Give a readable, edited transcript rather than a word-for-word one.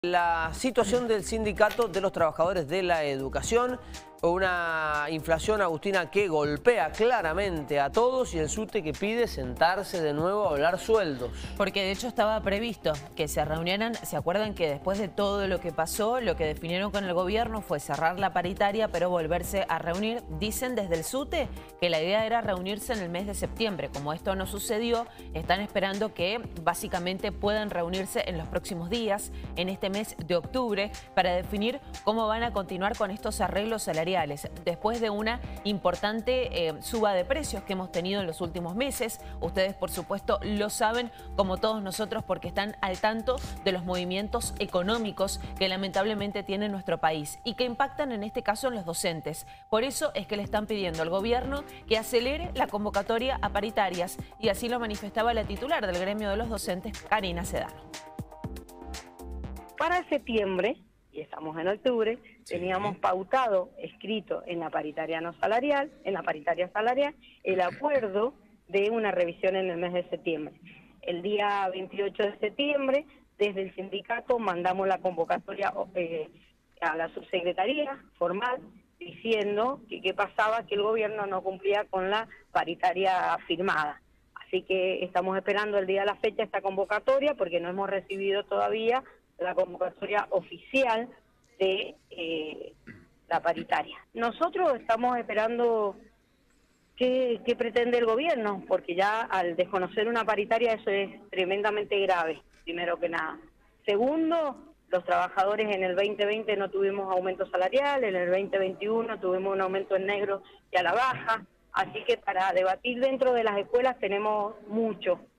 La situación del sindicato de los trabajadores de la educación, una inflación, Agustina, que golpea claramente a todos y el SUTE que pide sentarse de nuevo a hablar sueldos. Porque de hecho estaba previsto que se reunieran. ¿Se acuerdan que después de todo lo que pasó, lo que definieron con el gobierno fue cerrar la paritaria pero volverse a reunir? Dicen desde el SUTE que la idea era reunirse en el mes de septiembre. Como esto no sucedió, están esperando que básicamente puedan reunirse en los próximos días, en este mes de octubre, para definir cómo van a continuar con estos arreglos salariales. Después de una importante suba de precios que hemos tenido en los últimos meses. Ustedes, por supuesto, lo saben, como todos nosotros, porque están al tanto de los movimientos económicos que lamentablemente tiene nuestro país y que impactan en este caso en los docentes. Por eso es que le están pidiendo al gobierno que acelere la convocatoria a paritarias, y así lo manifestaba la titular del gremio de los docentes, Karina Sedano. Para septiembre, y estamos en octubre, teníamos pautado, escrito en la paritaria no salarial, en la paritaria salarial, el acuerdo de una revisión en el mes de septiembre. El día 28 de septiembre, desde el sindicato mandamos la convocatoria a la subsecretaría formal, diciendo que qué pasaba, que el gobierno no cumplía con la paritaria firmada. Así que estamos esperando el día de la fecha esta convocatoria, porque no hemos recibido todavía la convocatoria oficial de la paritaria. Nosotros estamos esperando qué pretende el gobierno, porque ya al desconocer una paritaria eso es tremendamente grave, primero que nada. Segundo, los trabajadores en el 2020 no tuvimos aumento salarial, en el 2021 tuvimos un aumento en negro y a la baja, así que para debatir dentro de las escuelas tenemos mucho.